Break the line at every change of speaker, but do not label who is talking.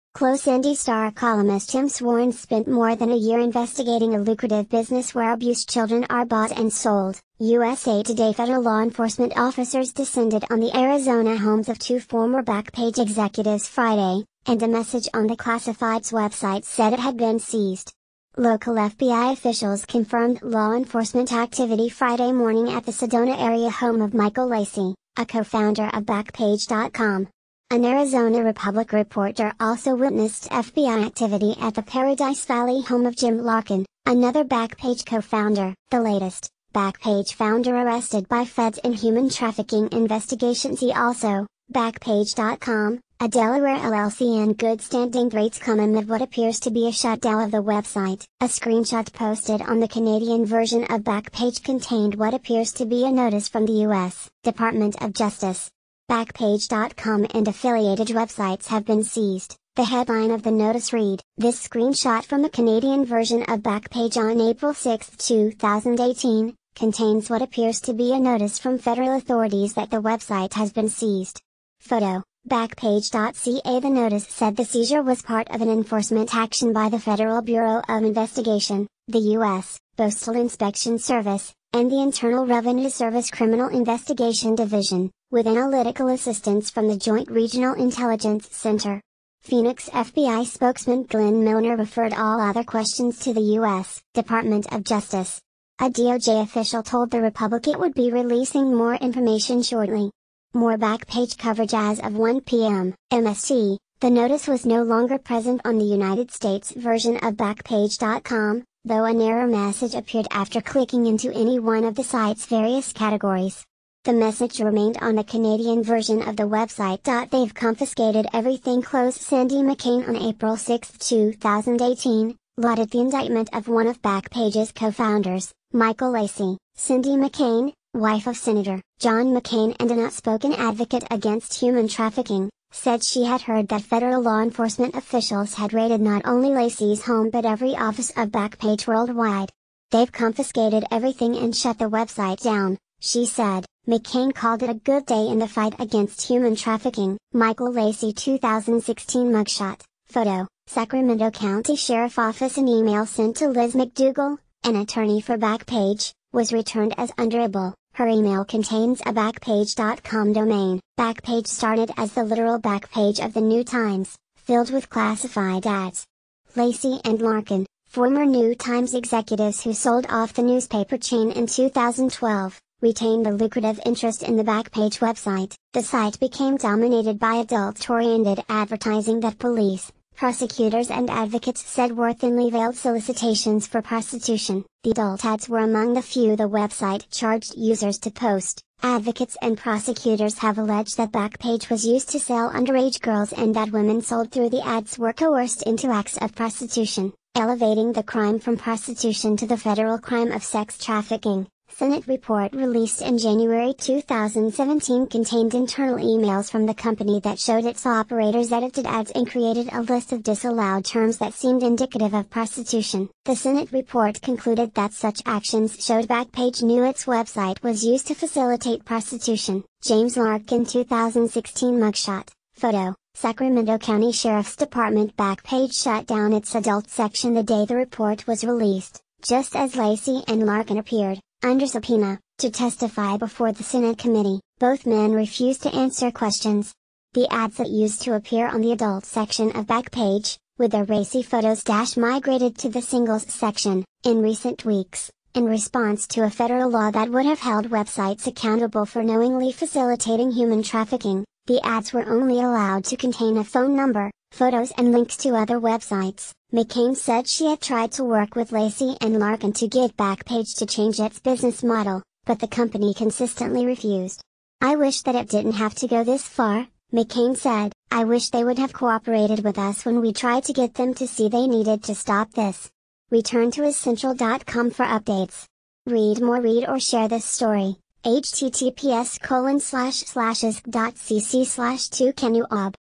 Close IndyStar columnist Tim Swarn spent more than a year investigating a lucrative business where abused children are bought and sold. USA Today federal law enforcement officers descended on the Arizona homes of two former Backpage executives Friday, and a message on the classifieds website said it had been seized. Local FBI officials confirmed law enforcement activity Friday morning at the Sedona area home of Michael Lacey, a co-founder of Backpage.com. An Arizona Republic reporter also witnessed FBI activity at the Paradise Valley home of Jim Larkin, another Backpage co-founder. The latest, Backpage founder arrested by feds in human trafficking investigations. He also, Backpage.com, a Delaware LLC in good standing rates come amid what appears to be a shutdown of the website. A screenshot posted on the Canadian version of Backpage contained what appears to be a notice from the U.S. Department of Justice. Backpage.com and affiliated websites have been seized. The headline of the notice read, "This screenshot from the Canadian version of Backpage on April 6, 2018, contains what appears to be a notice from federal authorities that the website has been seized." Photo, Backpage.ca. The notice said the seizure was part of an enforcement action by the Federal Bureau of Investigation, the U.S. Postal Inspection Service, and the Internal Revenue Service Criminal Investigation Division, with analytical assistance from the Joint Regional Intelligence Center. Phoenix FBI spokesman Glenn Milner referred all other questions to the U.S. Department of Justice. A DOJ official told the Republic it would be releasing more information shortly. More Backpage coverage as of 1 p.m. MST. The notice was no longer present on the United States version of Backpage.com, though an error message appeared after clicking into any one of the site's various categories. The message remained on the Canadian version of the website. They've confiscated everything. Close. Cindy McCain on April 6, 2018, lauded the indictment of one of Backpage's co-founders, Michael Lacey. Cindy McCain, wife of Senator John McCain and an outspoken advocate against human trafficking, said she had heard that federal law enforcement officials had raided not only Lacey's home but every office of Backpage worldwide. "They've confiscated everything and shut the website down," she said. McCain called it a good day in the fight against human trafficking. Michael Lacey 2016 mugshot. Photo, Sacramento County Sheriff Office. An email sent to Liz McDougal, an attorney for Backpage, was returned as unreadable. Her email contains a Backpage.com domain. Backpage started as the literal back page of the New Times, filled with classified ads. Lacey and Larkin, former New Times executives who sold off the newspaper chain in 2012, retained a lucrative interest in the Backpage website. The site became dominated by adult-oriented advertising that police, prosecutors and advocates said were thinly veiled solicitations for prostitution. The adult ads were among the few the website charged users to post. Advocates and prosecutors have alleged that Backpage was used to sell underage girls and that women sold through the ads were coerced into acts of prostitution, elevating the crime from prostitution to the federal crime of sex trafficking. Senate report released in January 2017 contained internal emails from the company that showed its operators edited ads and created a list of disallowed terms that seemed indicative of prostitution. The Senate report concluded that such actions showed Backpage knew its website was used to facilitate prostitution. James Larkin 2016 mugshot. Photo, Sacramento County Sheriff's Department. Backpage shut down its adult section the day the report was released, just as Lacey and Larkin appeared, under subpoena, to testify before the Senate committee. Both men refused to answer questions. The ads that used to appear on the adult section of Backpage, with their racy photos migrated to the singles section, in recent weeks, in response to a federal law that would have held websites accountable for knowingly facilitating human trafficking. The ads were only allowed to contain a phone number, photos and links to other websites. McCain said she had tried to work with Lacey and Larkin to get Backpage to change its business model, but the company consistently refused. "I wish that it didn't have to go this far," McCain said. "I wish they would have cooperated with us when we tried to get them to see they needed to stop this." Return to iscentral.com for updates. Read or share this story. https://isc.cc/2 Can you ob